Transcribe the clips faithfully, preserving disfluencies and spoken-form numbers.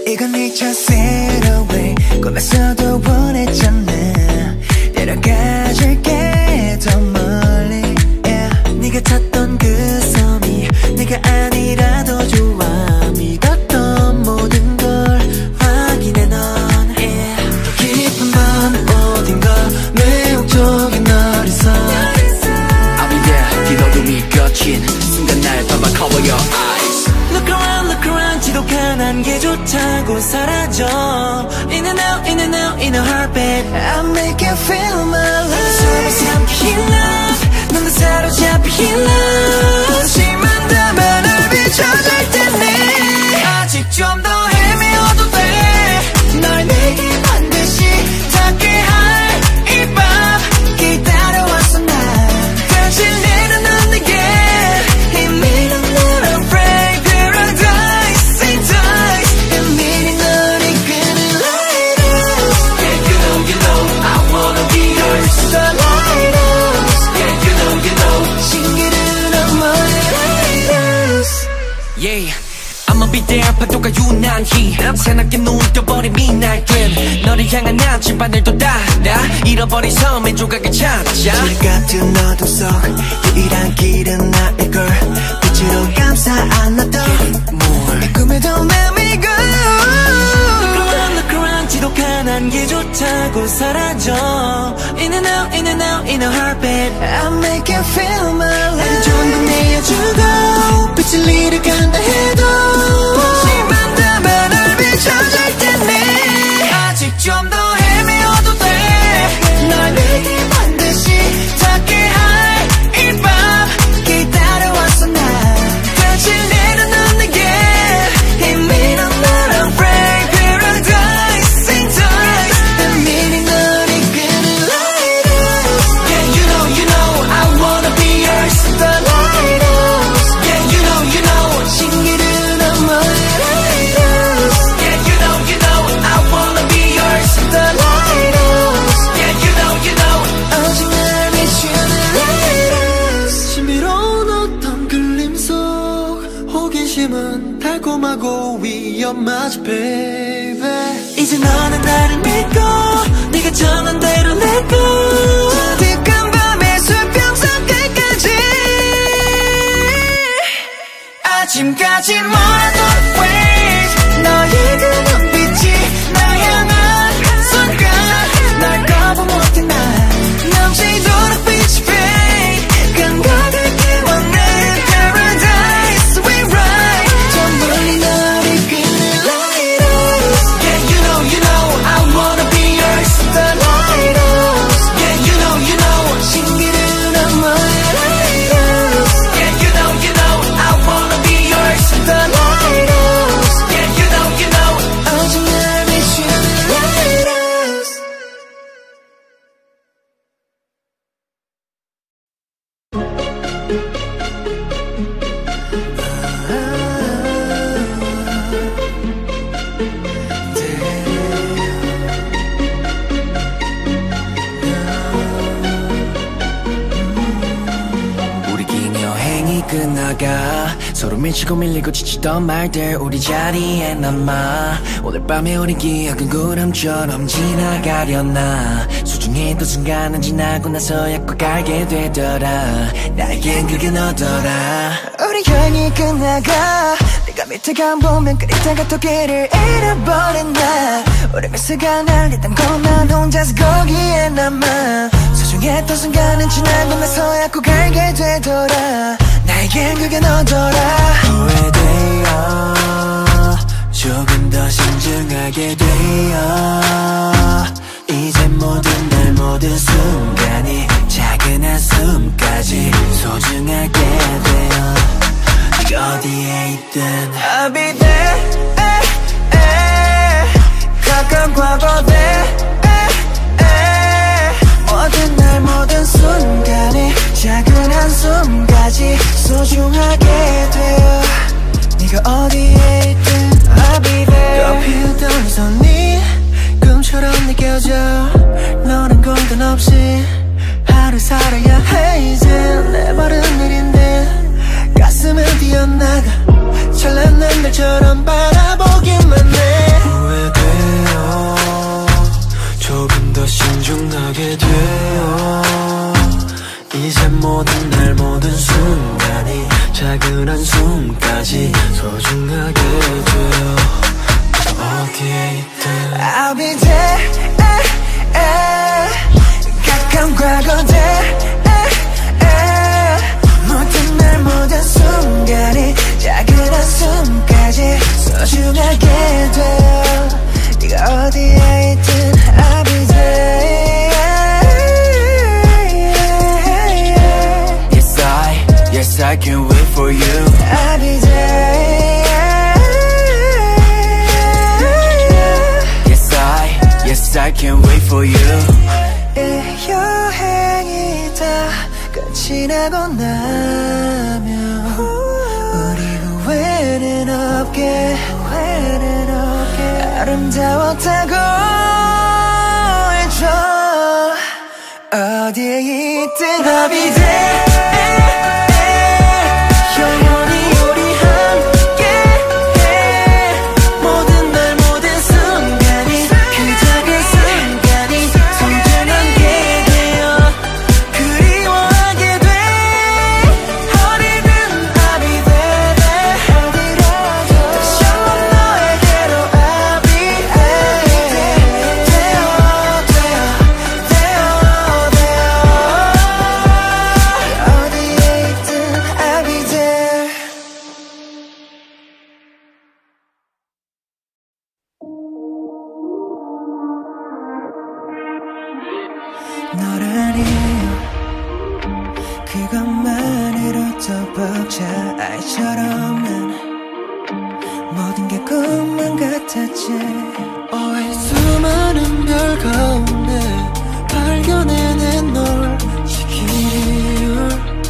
이건 nature set away. 꿈에서도 원했잖아. 데려가줄게 더 멀리. yeah. 네가 찾던 그 섬이 네가 아니라도 좋아. 믿었던 모든 걸 확인해 넌. yeah. 더 깊은 밤 어딘가 매혹적인 널 있어. I'll be there. 긴 어둠이 겹친 순간 날 담아 cover your eyes. Look around, look around. 지독한 안개조차 곧 사라져. In and out, in and out, in a heartbeat. I make you feel my love. 서로 삼킨 love. 넌 나 사로잡힌 love. 심한 담아를 비춰줄 테니 아직 좀 더 헤매어도 돼. 널 내게 반드시 닿게 할 이 밤 기다려왔어 나. 다시 내려놓는 내게 이미 넌 날 afraid. Paradise in ties. 이미 널 이끄는 lighthouse. Yeah, you know, you know, I wanna be yours. The lighthouse. Yeah, you know, you know. 신기루 너머의 lighthouse. Yeah, I'ma be there. 파도가 유난히 새롭게 눈 떠버린 midnight 너를 향한 나침반을 또 닫아 잃어버린 섬의 조각을 찾아. 길 같은 어둠 속 유일한 길은 나의 걸. 빛으로 감싸 안았던 내 꿈에도 let me go. Look around, look around. 지독한 안개조차 곧 사라져. In and out, in and out, in a heartbeat. I make you feel my love. 전부 내어주고 빛을 잃어간다 해도 심한 담아를 비춰줄 테니 아직 좀 더 헤매어도 돼. 널 내게 반드시 닿게 할 이 밤 기다려왔어 나. 다시 내려놓는 내게 이미 넌 날 afraid. Paradise in ties. 이미 널 이끄는 lighthouse. Yeah, you know, you know, I wanna be yours. The lighthouse. Yeah, you know, you know. 신기루 너머의 lighthouse. Yeah, you know, you know, I wanna be yours. The lighthouse. Yeah, you know, you know. 오직 날 비추는 lighthouse. 신비로운 어떤 그림 속 호기심은 달콤하고 위험하지 baby. 이제 너는 나를 믿고 네가 정한 대로 let go. 가득한 밤의 수평선 끝까지 아침까지 몰아도 wait. 너의 그 눈빛이 나 향한 순간 날 거부 못해 난 넘치도록 빛이 fade. 감각을게 원해. Paradise we ride. 저 멀리 널 이끄는 lighthouse. Yeah, you know, you know, I wanna be yours. The lighthouse. Yeah, you know, you know. 신기루 너머의 lighthouse. Yeah, you know, you know, I wanna be yours. The lighthouse. Yeah, you know, you know. 오직 날 비추는 lighthouse. 우리 긴 여행이 끝나가 서로 밀치고 밀리고 지치던 말들 우리 자리에 남아. 오늘 밤에 우리 기억은 구름처럼 지나가려나. 소중했던 순간은 지나고 나서야 꼭 알게 되더라. 나에겐 그게 너더라. 우리 여행이 끝나가 내가 밑에 가보면 그리다가 또 길을 잃어버린 나. 우리 미스가 날리던 것만 혼자서 거기에 남아. 소중했던 순간은 지나고 나서야 꼭 알게 되더라. 나에겐 그게 너더라. 후회돼요. 조금 더 신중하게 돼요. 이제 모든 날 모든 순간이 작은 한숨까지 소중하게 돼요. 네가 어디에 있든 I'll be there. eh, eh. 가까운 과거들. eh, eh. 모든 날 모든 순간이 작은 한숨까지 소중하게 돼요. 네가 어디에 있든 I'll be there. 꽃피우던 손이 꿈처럼 느껴져. 너는 공간 없이 하루 살아야 해. 이제 내 발은 느린데 가슴은 뛰어나가. 찬란한 날처럼 바라보기만 해. 모든 날 모든 순간이 작은 한숨까지 소중하게 돼요. 어디에 있든 I'll be there. 가까운 과거 there. 모든 날 모든 순간이 작은 한숨까지 소중하게 돼요. 네가 어디에 있든 I'll be there. Yes I, yes I can't wait for you. I'll be there. Yes I, yes I can't wait for you. 이 여행이 다 끝이 나고 나면 우리 후회는 없게, 후회는 없게 아름다웠다고 해줘. 어디에 있든 I'll be there. 너라니 그것만으로도 벅차. 아이처럼 난 모든 게 꿈만 같았지. 오해 수많은 별 가운데 발견해낸 널 지킬 이유를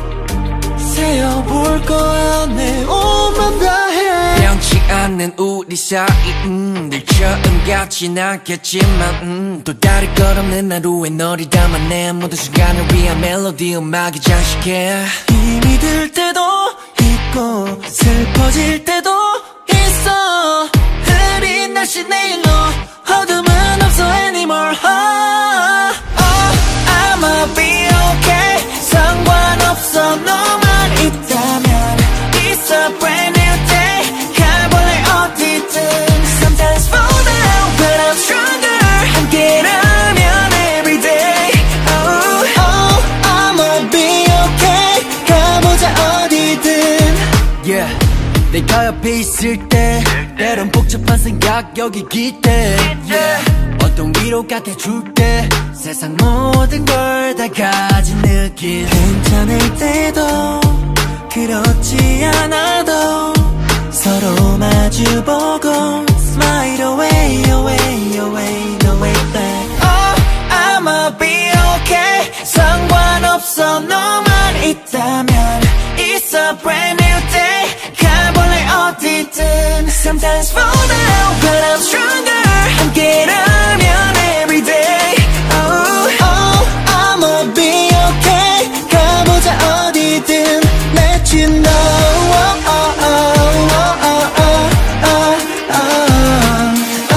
세어볼 거야. 내 온맘 다해. 변치 않는 우리 사이 음, 늘 처음같이 않겠지만 음, 또 다를 것 없는 하루에 너를 담아내. 모든 순간을 위한 멜로디 음악이 장식해. 힘이 들 때도 있고 슬퍼질 때도 있어. 흐린 날씨 내일로 어둠은 없어 anymore. oh, oh, I'ma be okay. 상관없어 너만 있다면. It's a brand new day. 가볼래 어디든. Sometimes fall down but I'm stronger. 함께라면 every day. oh, oh, I'ma be okay. 가보자 어디든. Yeah. 내가 옆에 있을 때 때론 복잡한 생각 여기 기대. yeah. 어떤 위로가 돼줄게. 세상 모든 걸 다 가진 느낌. 괜찮을 때도 그렇지 않아도 서로 마주보고 Smile away away away no way back. oh, I'ma be okay. 상관없어 너만 있다면. It's a brand new day. 가볼래 어디든. Sometimes fall down but I'm stronger. 함께라면 every day. oh, oh, I'ma be okay. 가보자 어디든. Let you know. oh, oh, oh, oh, oh, oh, oh, oh,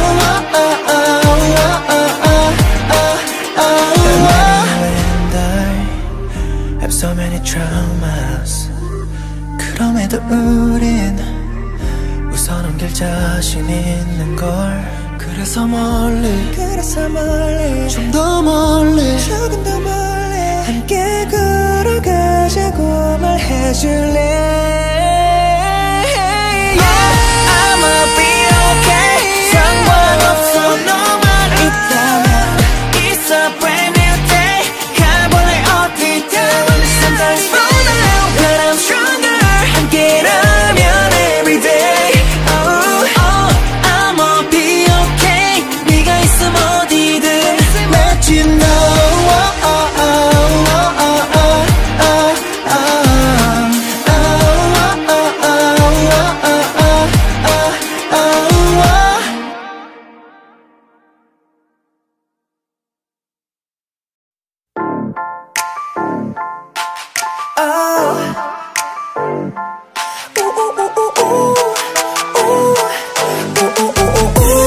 oh, oh. And I have so many traumas. 그럼에도 우린 웃어넘길 자신 있는 걸. 그래서 멀리, 그래서 멀리, 좀 더 멀리, 조금 더 멀리 함께 걸어가자고 말해줄래. yeah, I'ma be okay. 상관없어 너만 있다면. It's a brand new day. 가볼래 어디든. Sometimes fall down but I'm stronger. 함께라면 every day. oh, oh, I'ma be okay. 네가 있으면 어디든. Let you know. oh, oh, oh, oh, oh, oh, oh, oh.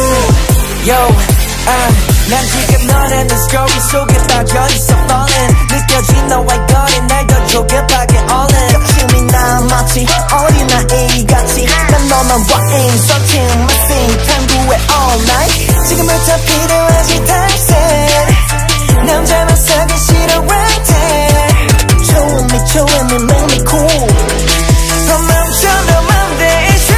Yo, uh, 난 지금 너라는 스토리 속에 빠져있어 falling. 느껴진 너와의 거리 날 더 조급하게 오는 욕심이 남았지 어린아이 같이 난 너만 봐 ain't searching my thing 탐구해 all night 지금부터 필요하지 탈색 남자만 사기 싫어 right there Showing me showing me make me cool 더 멈춰 너 맘대로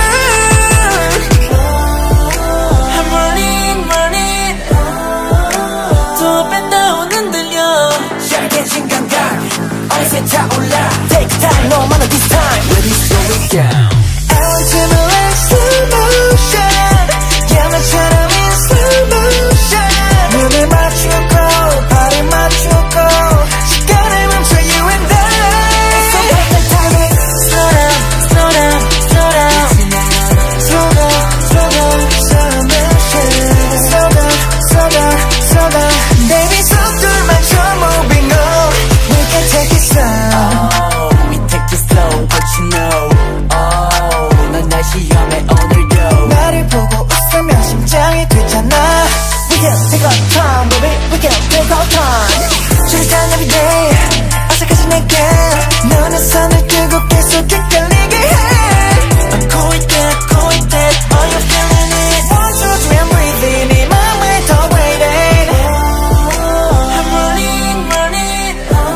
I'm running running 또 뺀다오는 들려 얇게진 감각 어느새 타올라 Take time 너만은 this time Ready slow it down I want to move in slow motion 영화처럼 in slow motion 눈을 맞추고 발을 맞추고 시간을 멈춰 you and I So take the time slow down slow down slow down slow down slow down slow motion slow down slow down slow down baby 속도를 맞춰 moving on we can take it slow oh we take it slow but you know oh 난 날 시험해 오늘도 나를 보고 웃으면 심장이 뛰잖아 we can take our time baby we can take our time 출장 every day 어색하지 내게 너는 선을 끄고 계속 헷갈리게 해 I'm cool with that cool with that are you feeling it one two three I'm breathing 네 맘을 더 waiting I'm running running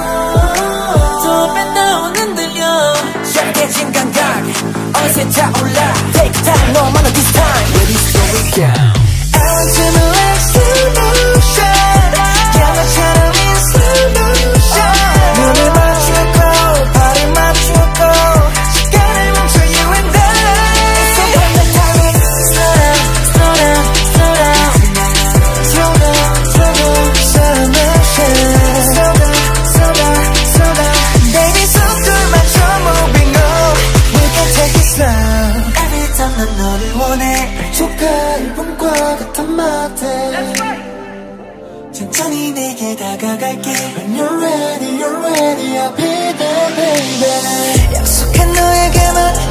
또 뺀다오는 들려 얇게진 감각 어느새 타올라 Take time 너만은 this time Ready slow it down I want to move in slow motion 영화처럼 in slow motion 눈을 맞추고 발을 맞추고 시간을 멈춰 you and I So take the time slow down slow down slow down slow down slow down slow motion slow down slow down slow down baby 속도를 맞춰 moving on we can take it slow Every time 난 너를 원해 조카를 봄과 같은 맛에 천천히 내게 다가갈게 When you're ready, you're ready I'll be there baby 약속한 너에게만